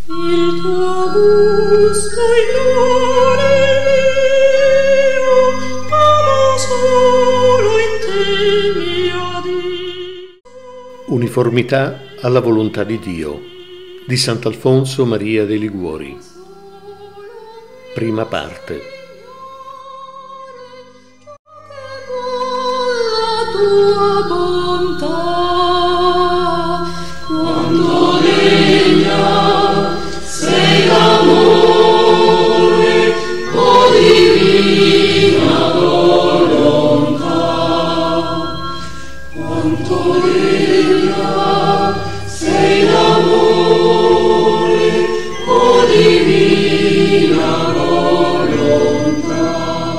Il tuo gusto in cuore mio, amo solo in te, mio Dio. Uniformità alla volontà di Dio di Sant'Alfonso Maria dei Liguori. Prima parte. La tua bontà, quando degna sei l'amore, o divina volontà, quanto degna sei l'amore, o divina volontà.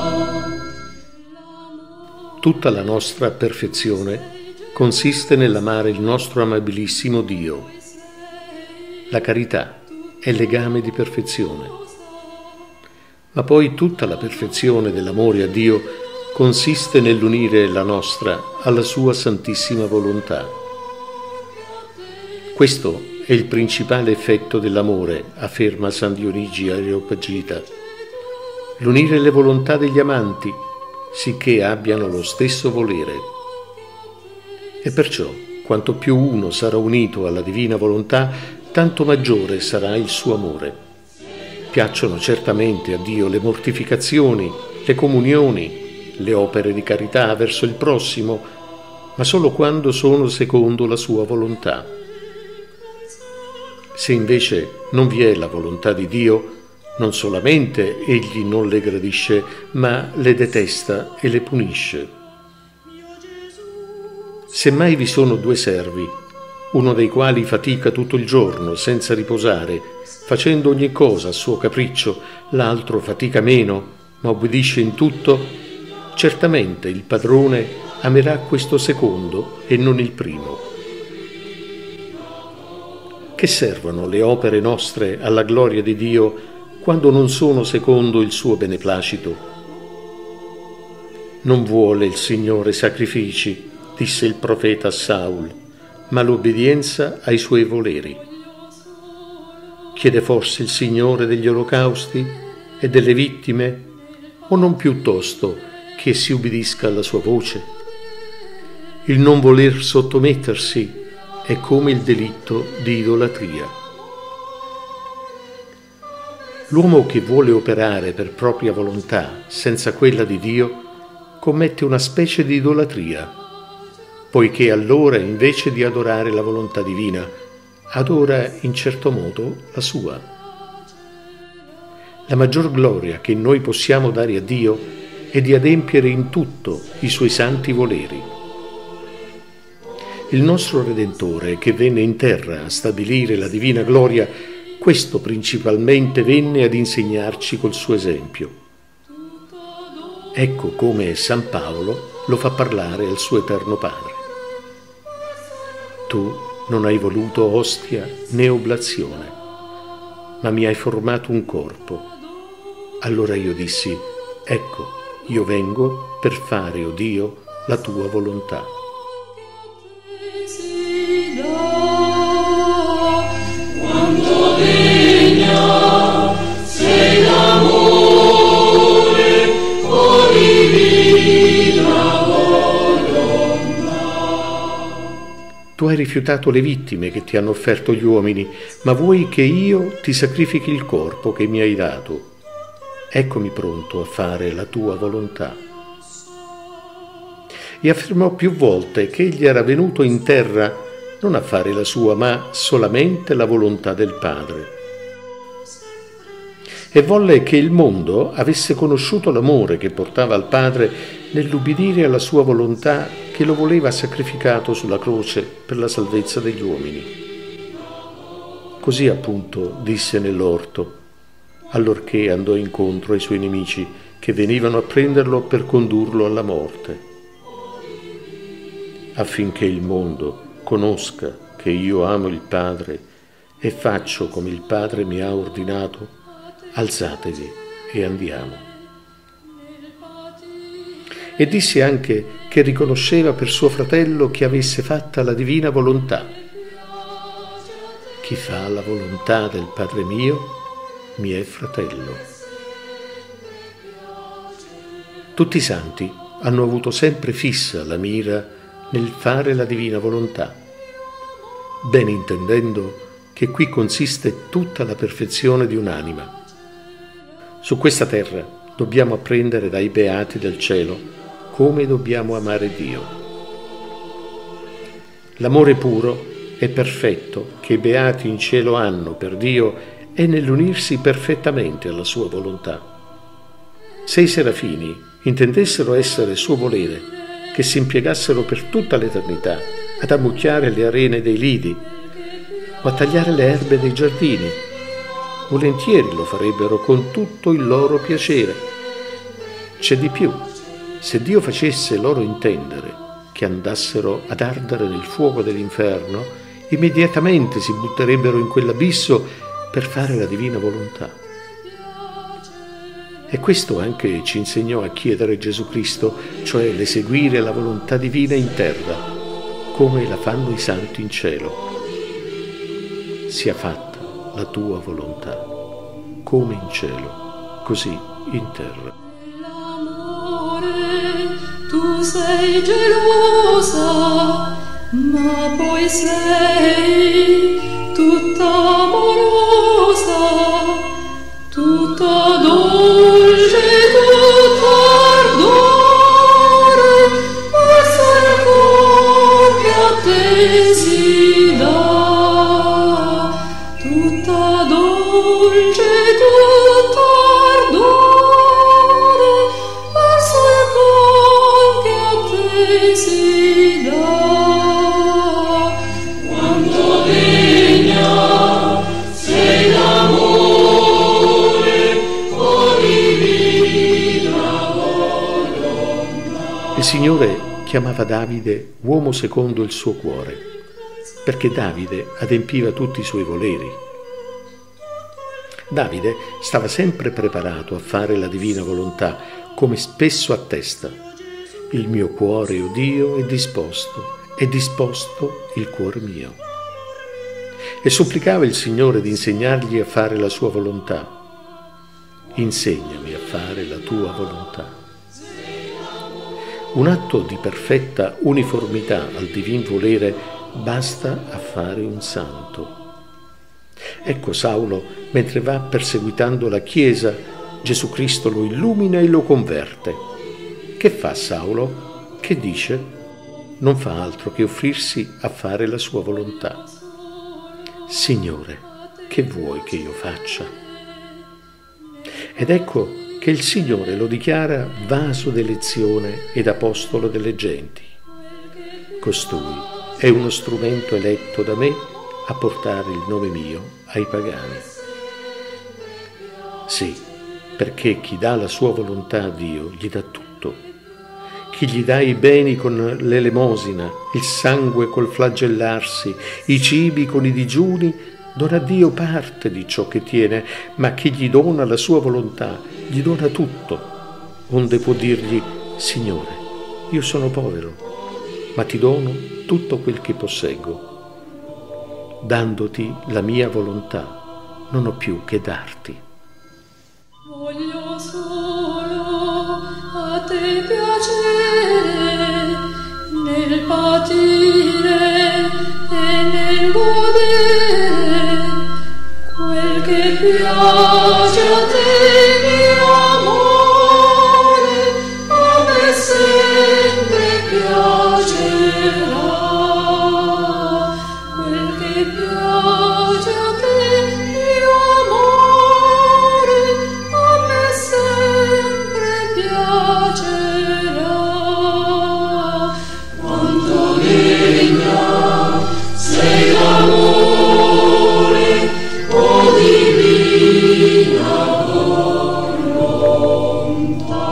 Tutta la nostra perfezione consiste nell'amare il nostro amabilissimo Dio. La carità è legame di perfezione. Ma poi tutta la perfezione dell'amore a Dio consiste nell'unire la nostra alla sua santissima volontà. Questo è il principale effetto dell'amore, afferma San Dionigi Areopagita. L'unire le volontà degli amanti, sicché abbiano lo stesso volere. E perciò, quanto più uno sarà unito alla divina volontà, tanto maggiore sarà il suo amore. Piacciono certamente a Dio le mortificazioni, le comunioni, le opere di carità verso il prossimo, ma solo quando sono secondo la sua volontà. Se invece non vi è la volontà di Dio, non solamente egli non le gradisce, ma le detesta e le punisce. Semmai vi sono due servi, uno dei quali fatica tutto il giorno senza riposare, facendo ogni cosa a suo capriccio, l'altro fatica meno, ma obbedisce in tutto, certamente il padrone amerà questo secondo e non il primo. Che servono le opere nostre alla gloria di Dio quando non sono secondo il suo beneplacito? Non vuole il Signore sacrifici, disse il profeta a Saul, ma l'obbedienza ai suoi voleri. Chiede forse il Signore degli olocausti e delle vittime, o non piuttosto che si ubbidisca alla sua voce? Il non voler sottomettersi è come il delitto di idolatria. L'uomo che vuole operare per propria volontà senza quella di Dio commette una specie di idolatria, poiché allora invece di adorare la volontà divina, adora in certo modo la sua. La maggior gloria che noi possiamo dare a Dio è di adempiere in tutto i suoi santi voleri. Il nostro Redentore, che venne in terra a stabilire la divina gloria, questo principalmente venne ad insegnarci col suo esempio. Ecco come San Paolo lo fa parlare al suo eterno Padre. Tu non hai voluto ostia né oblazione, ma mi hai formato un corpo. Allora io dissi, ecco, io vengo per fare, o Dio, la tua volontà. Quanto degna sei l'amore, o divina volontà. Tu hai rifiutato le vittime che ti hanno offerto gli uomini, ma vuoi che io ti sacrifichi il corpo che mi hai dato. Eccomi pronto a fare la tua volontà. E affermò più volte che egli era venuto in terra non a fare la sua, ma solamente la volontà del Padre. E volle che il mondo avesse conosciuto l'amore che portava al Padre nell'ubbidire alla sua volontà che lo voleva sacrificato sulla croce per la salvezza degli uomini. Così appunto disse nell'orto, allorché andò incontro ai suoi nemici che venivano a prenderlo per condurlo alla morte, affinché il mondo conosca che io amo il Padre e faccio come il Padre mi ha ordinato, alzatevi e andiamo. E disse anche che riconosceva per suo fratello che avesse fatta la divina volontà, che Chi fa la volontà del Padre mio mi è fratello. Tutti i santi hanno avuto sempre fissa la mira nel fare la divina volontà, ben intendendo che qui consiste tutta la perfezione di un'anima. Su questa terra dobbiamo apprendere dai beati del cielo come dobbiamo amare Dio. L'amore puro e perfetto che i beati in cielo hanno per Dio è nell'unirsi perfettamente alla sua volontà. Se i serafini intendessero essere suo volere, che si impiegassero per tutta l'eternità ad ammucchiare le arene dei lidi o a tagliare le erbe dei giardini, volentieri lo farebbero con tutto il loro piacere. C'è di più: se Dio facesse loro intendere che andassero ad ardere nel fuoco dell'inferno, immediatamente si butterebbero in quell'abisso per fare la divina volontà. E questo anche ci insegnò a chiedere Gesù Cristo, cioè l'eseguire la volontà divina in terra, come la fanno i santi in cielo. Sia fatta la tua volontà, come in cielo, così in terra. Tu sei gelosa, ma poi sei tutta amorosa, tutta dolce, tutta ardore, verso il cor che a te si dà. Tutta dolce, tutta ardore, verso il cor che a te si dà. Quanto degna sei d'amore, o divina volontà. Il Signore chiamava Davide uomo secondo il suo cuore, perché Davide adempiva tutti i suoi voleri. Davide stava sempre preparato a fare la divina volontà, come spesso attesta: il mio cuore, o Dio, è disposto il cuore mio. E supplicava il Signore di insegnargli a fare la sua volontà. Insegnami a fare la tua volontà. Un atto di perfetta uniformità al divin volere basta a fare un santo. Ecco Saulo, mentre va perseguitando la Chiesa, Gesù Cristo lo illumina e lo converte. Che fa Saulo? Che dice? Non fa altro che offrirsi a fare la sua volontà. Signore, che vuoi che io faccia? Ed ecco che il Signore lo dichiara vaso d'elezione ed apostolo delle genti. Costui è uno strumento eletto da me a portare il nome mio ai pagani. Sì, perché chi dà la sua volontà a Dio gli dà tutto. Chi gli dà i beni con l'elemosina, il sangue col flagellarsi, i cibi con i digiuni, dona a Dio parte di ciò che tiene, ma chi gli dona la sua volontà gli dona tutto, onde può dirgli: Signore, io sono povero, ma ti dono tutto quel che posseggo. Dandoti la mia volontà, non ho più che darti. Voglio solo a te piacere nel patire e nel godere quel che piace a te, mio amore, a me sempre piacerà. Quel che piace a te, mio amore, a me sempre piacerà. Quanto degna sei d'amore, o divina volontà.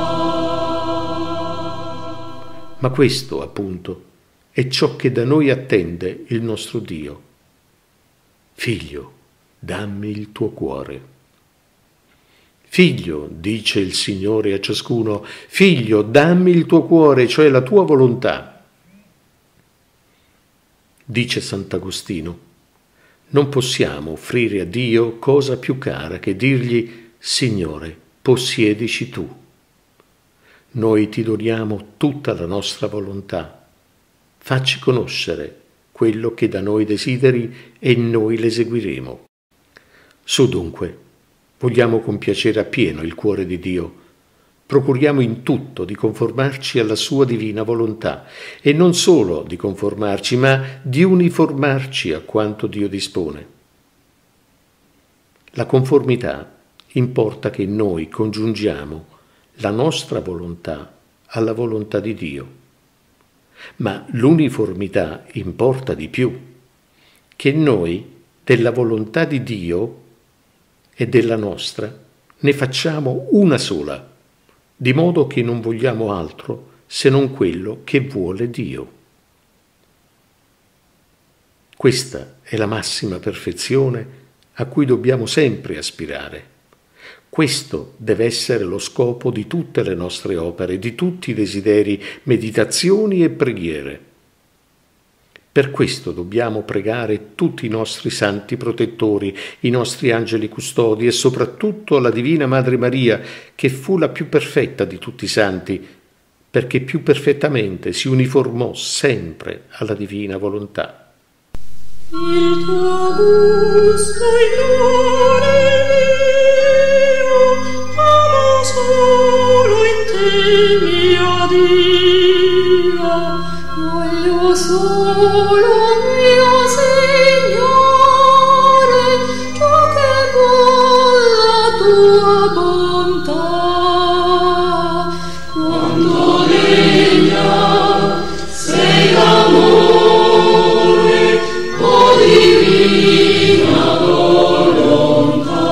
Ma questo, appunto, è ciò che da noi attende il nostro Dio. Figlio, dammi il tuo cuore. Figlio, dice il Signore a ciascuno, figlio, dammi il tuo cuore, cioè la tua volontà. Dice Sant'Agostino: non possiamo offrire a Dio cosa più cara che dirgli: Signore, possiedici tu. Noi ti doniamo tutta la nostra volontà. Facci conoscere quello che da noi desideri e noi l'eseguiremo. Su dunque, vogliamo compiacere appieno il cuore di Dio. Procuriamo in tutto di conformarci alla sua divina volontà e non solo di conformarci, ma di uniformarci a quanto Dio dispone. La conformità importa che noi congiungiamo la nostra volontà alla volontà di Dio, ma l'uniformità importa di più, che noi della volontà di Dio e della nostra ne facciamo una sola, di modo che non vogliamo altro se non quello che vuole Dio. Questa è la massima perfezione a cui dobbiamo sempre aspirare. Questo deve essere lo scopo di tutte le nostre opere, di tutti i desideri, meditazioni e preghiere. Per questo dobbiamo pregare tutti i nostri santi protettori, i nostri angeli custodi e soprattutto la Divina Madre Maria, che fu la più perfetta di tutti i santi, perché più perfettamente si uniformò sempre alla divina volontà. Il tuo gusto amo solo in te, mio Dio, voglio solo, mio Signore, ciò che vuol la tua bontà. Quanto degna sei l'amore, o divina volontà.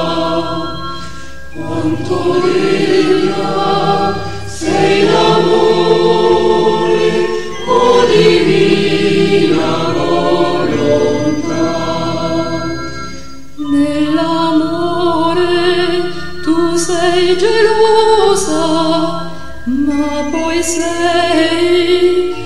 Quanto degna sei l'amore, o divina volontà. Nell'amore tu sei gelosa, ma poi sei